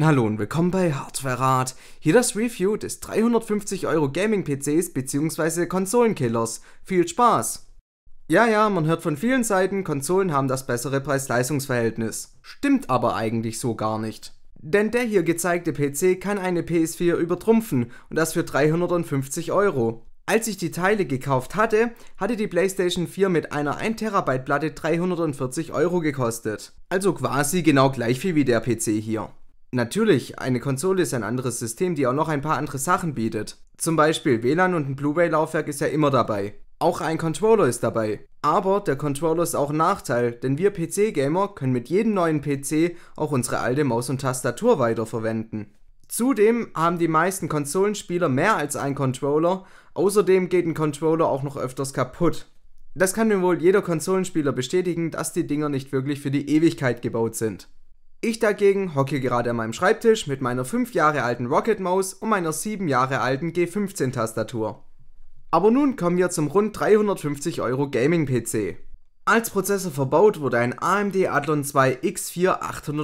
Hallo und willkommen bei Hardwarerat. Hier das Review des 350 € Gaming-PCs bzw. Konsolenkillers. Viel Spaß! Ja, man hört von vielen Seiten, Konsolen haben das bessere Preis-Leistungs-Verhältnis. Stimmt aber eigentlich so gar nicht. Denn der hier gezeigte PC kann eine PS4 übertrumpfen und das für 350 €. Als ich die Teile gekauft hatte, hatte die PlayStation 4 mit einer 1 TB Platte 340 € gekostet. Also quasi genau gleich viel wie der PC hier. Natürlich, eine Konsole ist ein anderes System, die auch noch ein paar andere Sachen bietet. Zum Beispiel WLAN und ein Blu-ray-Laufwerk ist ja immer dabei. Auch ein Controller ist dabei. Aber der Controller ist auch ein Nachteil, denn wir PC-Gamer können mit jedem neuen PC auch unsere alte Maus und Tastatur weiterverwenden. Zudem haben die meisten Konsolenspieler mehr als einen Controller, außerdem geht ein Controller auch noch öfters kaputt. Das kann mir wohl jeder Konsolenspieler bestätigen, dass die Dinger nicht wirklich für die Ewigkeit gebaut sind. Ich dagegen hocke gerade an meinem Schreibtisch mit meiner 5 Jahre alten Rocket Maus und meiner 7 Jahre alten G15 Tastatur. Aber nun kommen wir zum rund 350 € Gaming-PC. Als Prozessor verbaut wurde ein AMD Athlon 2 X4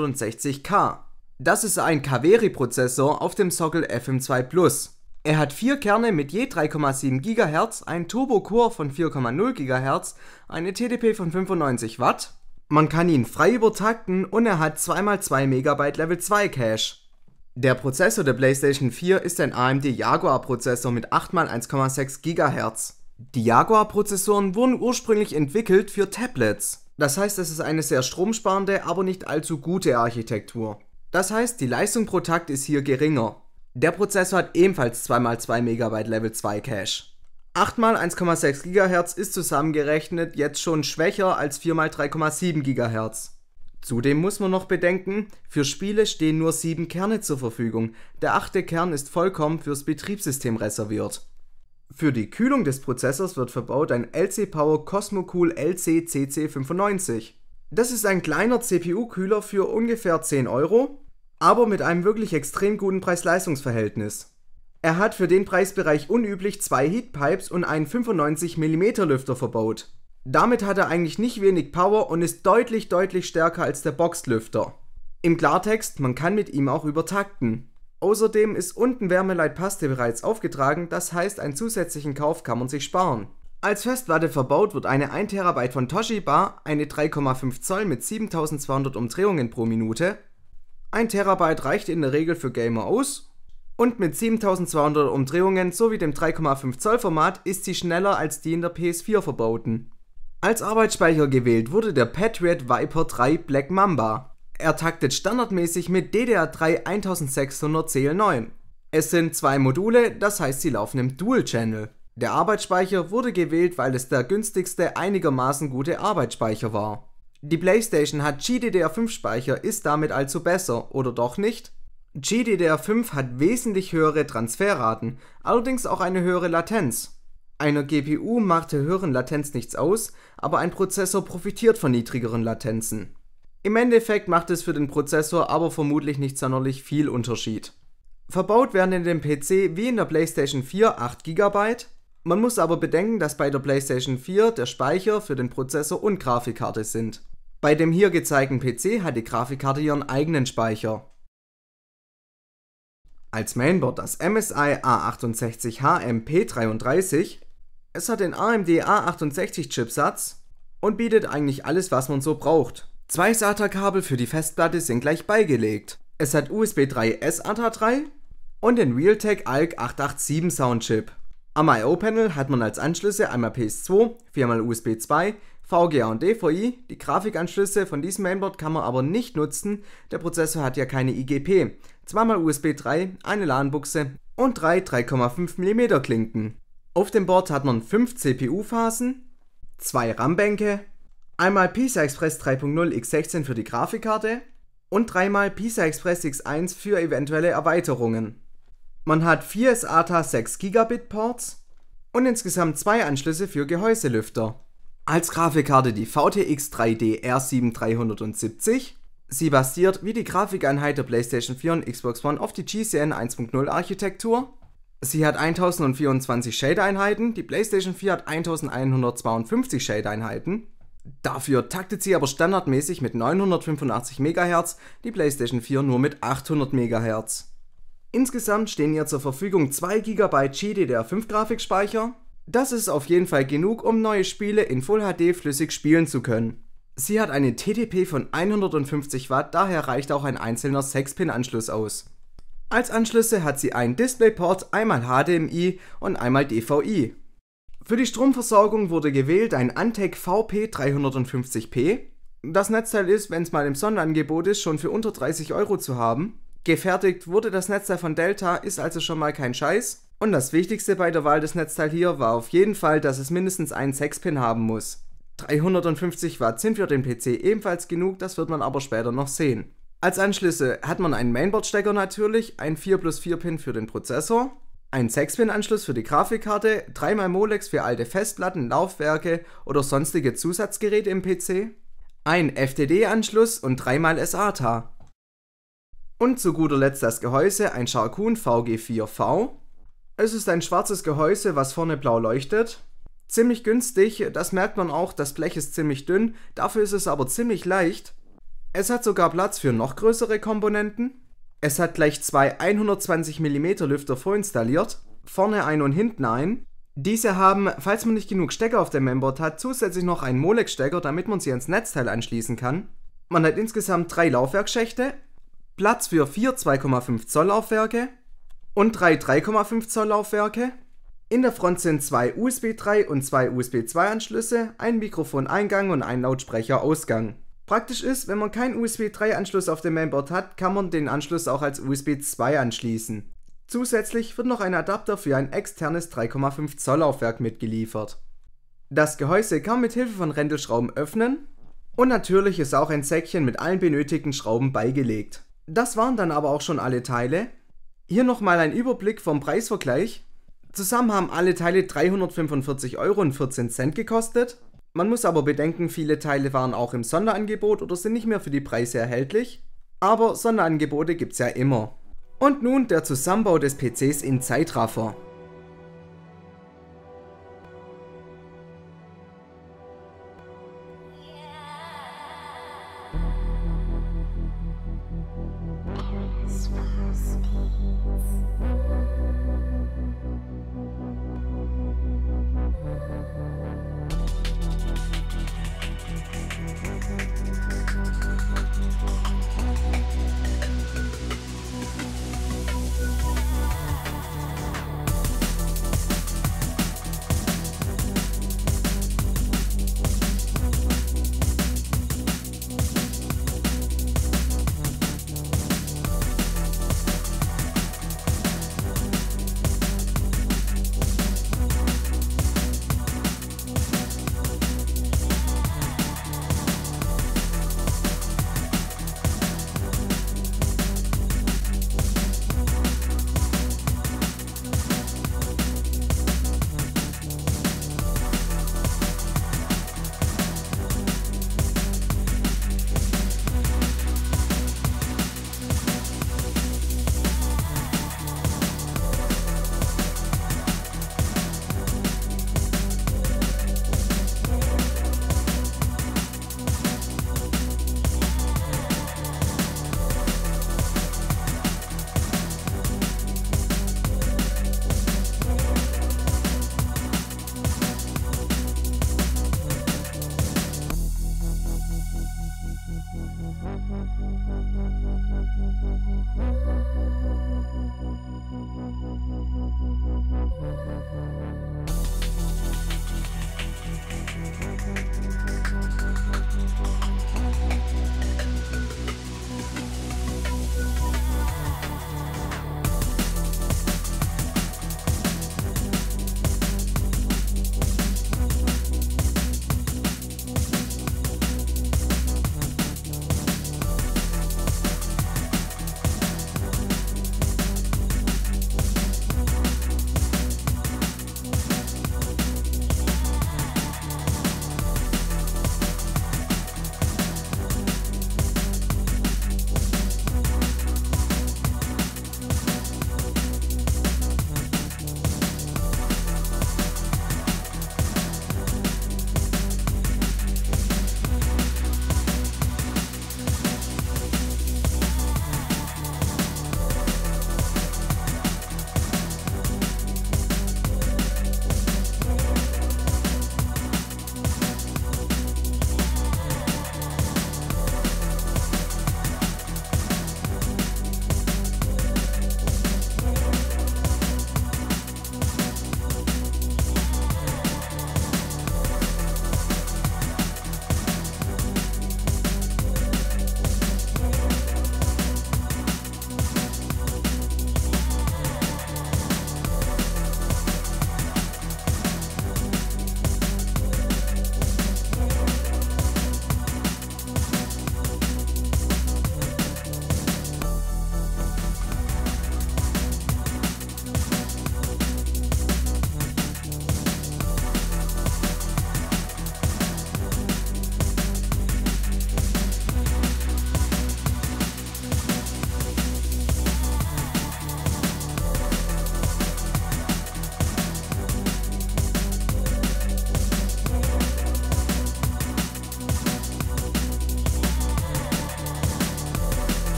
860K. Das ist ein Kaveri-Prozessor auf dem Sockel FM2 Plus. Er hat 4 Kerne mit je 3,7 GHz, einen Turbo-Core von 4,0 GHz, eine TDP von 95 Watt. Man kann ihn frei übertakten und er hat 2x2 MB Level 2 Cache. Der Prozessor der PlayStation 4 ist ein AMD Jaguar Prozessor mit 8x1,6 GHz. Die Jaguar Prozessoren wurden ursprünglich entwickelt für Tablets. Das heißt, es ist eine sehr stromsparende, aber nicht allzu gute Architektur. Das heißt, die Leistung pro Takt ist hier geringer. Der Prozessor hat ebenfalls 2x2 MB Level 2 Cache. 8x1,6 GHz ist zusammengerechnet jetzt schon schwächer als 4x3,7 GHz. Zudem muss man noch bedenken, für Spiele stehen nur 7 Kerne zur Verfügung, der 8. Kern ist vollkommen fürs Betriebssystem reserviert. Für die Kühlung des Prozessors wird verbaut ein LC Power Cosmocool LC-CC95. Das ist ein kleiner CPU-Kühler für ungefähr 10 €, aber mit einem wirklich extrem guten Preis-Leistungs-Verhältnis. Er hat für den Preisbereich unüblich 2 Heatpipes und einen 95 mm Lüfter verbaut. Damit hat er eigentlich nicht wenig Power und ist deutlich stärker als der Boxlüfter. Im Klartext, man kann mit ihm auch übertakten. Außerdem ist unten Wärmeleitpaste bereits aufgetragen, das heißt, einen zusätzlichen Kauf kann man sich sparen. Als Festplatte verbaut wird eine 1 TB von Toshiba, eine 3,5 Zoll mit 7200 Umdrehungen pro Minute. 1 TB reicht in der Regel für Gamer aus. Und mit 7200 Umdrehungen sowie dem 3,5 Zoll Format ist sie schneller als die in der PS4 verbauten. Als Arbeitsspeicher gewählt wurde der Patriot Viper 3 Black Mamba. Er taktet standardmäßig mit DDR3 1600 CL9. Es sind 2 Module, das heißt sie laufen im Dual Channel. Der Arbeitsspeicher wurde gewählt, weil es der günstigste einigermaßen gute Arbeitsspeicher war. Die PlayStation hat GDDR5 Speicher, ist damit also besser, oder doch nicht? GDDR5 hat wesentlich höhere Transferraten, allerdings auch eine höhere Latenz. Einer GPU macht der höheren Latenz nichts aus, aber ein Prozessor profitiert von niedrigeren Latenzen. Im Endeffekt macht es für den Prozessor aber vermutlich nicht sonderlich viel Unterschied. Verbaut werden in dem PC wie in der PlayStation 4 8 GB. Man muss aber bedenken, dass bei der PlayStation 4 der Speicher für den Prozessor und Grafikkarte sind. Bei dem hier gezeigten PC hat die Grafikkarte ihren eigenen Speicher. Als Mainboard das MSI A68 MP33. Es hat den AMD A68 Chipsatz und bietet eigentlich alles, was man so braucht. 2 SATA-Kabel für die Festplatte sind gleich beigelegt. Es hat USB 3 SATA 3 und den Realtek ALC 887 Soundchip. Am I/O-Panel hat man als Anschlüsse einmal PS2, 4x USB 2, VGA und DVI. Die Grafikanschlüsse von diesem Mainboard kann man aber nicht nutzen, der Prozessor hat ja keine IGP. 2x USB 3, eine LAN-Buchse und 3 3,5 mm Klinken. Auf dem Board hat man 5 CPU-Phasen, 2 RAM-Bänke, einmal PCI Express 3.0 x16 für die Grafikkarte und 3x PCI Express X1 für eventuelle Erweiterungen. Man hat 4 SATA 6 Gigabit Ports und insgesamt 2 Anschlüsse für Gehäuselüfter. Als Grafikkarte die VTX 3D R7370. Sie basiert wie die Grafikeinheit der PlayStation 4 und Xbox One auf die GCN 1.0 Architektur. Sie hat 1024 Shader-Einheiten, die PlayStation 4 hat 1152 Shader-Einheiten. Dafür taktet sie aber standardmäßig mit 985 MHz, die PlayStation 4 nur mit 800 MHz. Insgesamt stehen ihr zur Verfügung 2 GB GDDR5 Grafikspeicher. Das ist auf jeden Fall genug, um neue Spiele in Full HD flüssig spielen zu können. Sie hat eine TDP von 150 Watt, daher reicht auch ein einzelner 6-Pin-Anschluss aus. Als Anschlüsse hat sie einen DisplayPort, einmal HDMI und einmal DVI. Für die Stromversorgung wurde gewählt ein Antec VP350p. Das Netzteil ist, wenn es mal im Sonderangebot ist, schon für unter 30 € zu haben. Gefertigt wurde das Netzteil von Delta, ist also schon mal kein Scheiß. Und das Wichtigste bei der Wahl des Netzteils hier war auf jeden Fall, dass es mindestens einen 6-Pin haben muss. 350 Watt sind für den PC ebenfalls genug, das wird man aber später noch sehen. Als Anschlüsse hat man einen Mainboard-Stecker natürlich, ein 4+4-Pin für den Prozessor, einen 6-Pin-Anschluss für die Grafikkarte, 3x Molex für alte Festplatten, Laufwerke oder sonstige Zusatzgeräte im PC, ein FTD-Anschluss und 3x SATA. Und zu guter Letzt das Gehäuse, ein Sharkoon VG4V. Es ist ein schwarzes Gehäuse, was vorne blau leuchtet. Ziemlich günstig, das merkt man auch, das Blech ist ziemlich dünn, dafür ist es aber ziemlich leicht. Es hat sogar Platz für noch größere Komponenten. Es hat gleich zwei 120 mm Lüfter vorinstalliert, vorne einen und hinten einen. Diese haben, falls man nicht genug Stecker auf dem Mainboard hat, zusätzlich noch einen Molex-Stecker, damit man sie ans Netzteil anschließen kann. Man hat insgesamt 3 Laufwerksschächte, Platz für 4 2,5 Zoll Laufwerke und 3 3,5 Zoll Laufwerke. In der Front sind 2 USB 3 und 2 USB 2 Anschlüsse, ein Mikrofoneingang und ein Lautsprecherausgang. Praktisch ist, wenn man keinen USB 3 Anschluss auf dem Mainboard hat, kann man den Anschluss auch als USB 2 anschließen. Zusätzlich wird noch ein Adapter für ein externes 3,5 Zoll Laufwerk mitgeliefert. Das Gehäuse kann man mit Hilfe von Rändelschrauben öffnen und natürlich ist auch ein Säckchen mit allen benötigten Schrauben beigelegt. Das waren dann aber auch schon alle Teile. Hier nochmal ein Überblick vom Preisvergleich. Zusammen haben alle Teile 345,14 € gekostet. Man muss aber bedenken, viele Teile waren auch im Sonderangebot oder sind nicht mehr für die Preise erhältlich. Aber Sonderangebote gibt's ja immer. Und nun der Zusammenbau des PCs in Zeitraffer.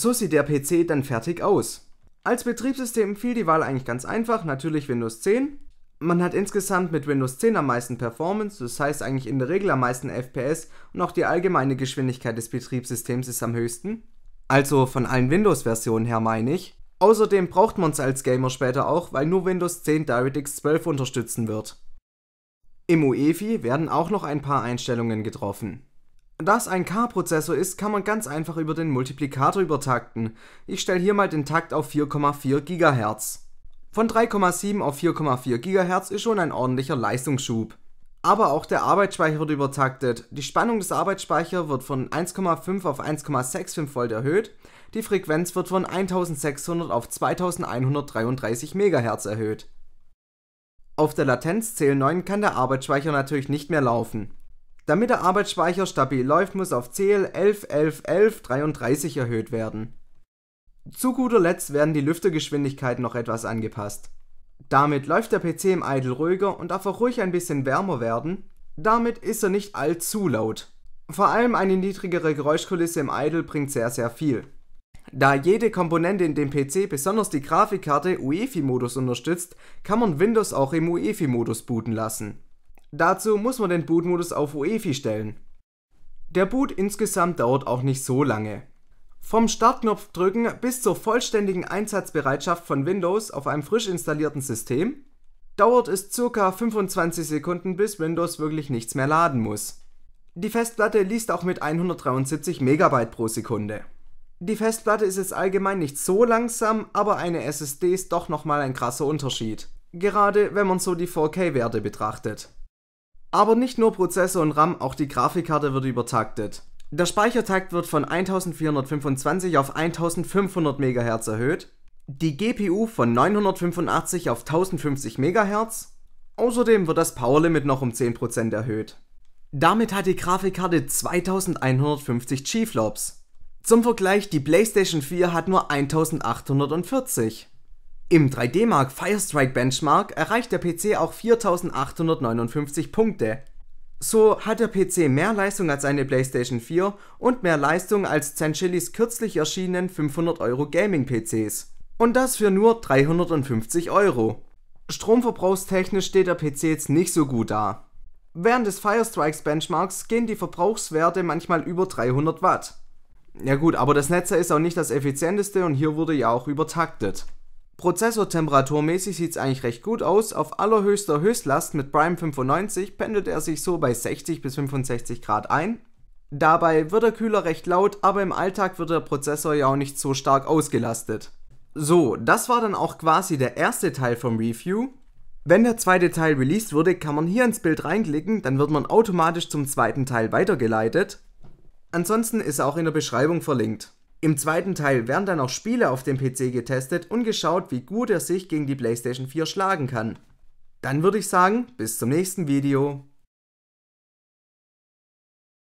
So sieht der PC dann fertig aus. Als Betriebssystem fiel die Wahl eigentlich ganz einfach, natürlich Windows 10. Man hat insgesamt mit Windows 10 am meisten Performance, das heißt eigentlich in der Regel am meisten FPS und auch die allgemeine Geschwindigkeit des Betriebssystems ist am höchsten. Also von allen Windows-Versionen her meine ich. Außerdem braucht man es als Gamer später auch, weil nur Windows 10 DirectX 12 unterstützen wird. Im UEFI werden auch noch ein paar Einstellungen getroffen. Da es ein K-Prozessor ist, kann man ganz einfach über den Multiplikator übertakten. Ich stelle hier mal den Takt auf 4,4 GHz. Von 3,7 auf 4,4 GHz ist schon ein ordentlicher Leistungsschub. Aber auch der Arbeitsspeicher wird übertaktet. Die Spannung des Arbeitsspeichers wird von 1,5 auf 1,65 Volt erhöht. Die Frequenz wird von 1600 auf 2133 MHz erhöht. Auf der Latenz CL9 kann der Arbeitsspeicher natürlich nicht mehr laufen. Damit der Arbeitsspeicher stabil läuft, muss auf CL111133 erhöht werden. Zu guter Letzt werden die Lüftergeschwindigkeiten noch etwas angepasst. Damit läuft der PC im Idle ruhiger und darf auch ruhig ein bisschen wärmer werden. Damit ist er nicht allzu laut. Vor allem eine niedrigere Geräuschkulisse im Idle bringt sehr viel. Da jede Komponente in dem PC, besonders die Grafikkarte, UEFI-Modus unterstützt, kann man Windows auch im UEFI-Modus booten lassen. Dazu muss man den Bootmodus auf UEFI stellen. Der Boot insgesamt dauert auch nicht so lange. Vom Startknopf drücken bis zur vollständigen Einsatzbereitschaft von Windows auf einem frisch installierten System dauert es ca. 25 Sekunden, bis Windows wirklich nichts mehr laden muss. Die Festplatte liest auch mit 173 MB pro Sekunde. Die Festplatte ist jetzt allgemein nicht so langsam, aber eine SSD ist doch nochmal ein krasser Unterschied. Gerade wenn man so die 4K-Werte betrachtet. Aber nicht nur Prozessor und RAM, auch die Grafikkarte wird übertaktet. Der Speichertakt wird von 1425 auf 1500 MHz erhöht, die GPU von 985 auf 1050 MHz, außerdem wird das Powerlimit noch um 10% erhöht. Damit hat die Grafikkarte 2150 G-Flops. Zum Vergleich, die PlayStation 4 hat nur 1840. Im 3D-Mark Firestrike Benchmark erreicht der PC auch 4859 Punkte. So hat der PC mehr Leistung als eine PlayStation 4 und mehr Leistung als Zenchilis kürzlich erschienenen 500 € Gaming-PCs. Und das für nur 350 €. Stromverbrauchstechnisch steht der PC jetzt nicht so gut da. Während des Firestrikes Benchmarks gehen die Verbrauchswerte manchmal über 300 Watt. Ja gut, aber das Netz ist auch nicht das effizienteste und hier wurde ja auch übertaktet. Prozessortemperaturmäßig sieht es eigentlich recht gut aus, auf allerhöchster Höchstlast mit Prime 95 pendelt er sich so bei 60 bis 65 Grad ein. Dabei wird der Kühler recht laut, aber im Alltag wird der Prozessor ja auch nicht so stark ausgelastet. So, das war dann auch quasi der erste Teil vom Review. Wenn der zweite Teil released wurde, kann man hier ins Bild reinklicken, dann wird man automatisch zum zweiten Teil weitergeleitet. Ansonsten ist er auch in der Beschreibung verlinkt. Im zweiten Teil werden dann auch Spiele auf dem PC getestet und geschaut, wie gut er sich gegen die PlayStation 4 schlagen kann. Dann würde ich sagen, bis zum nächsten Video.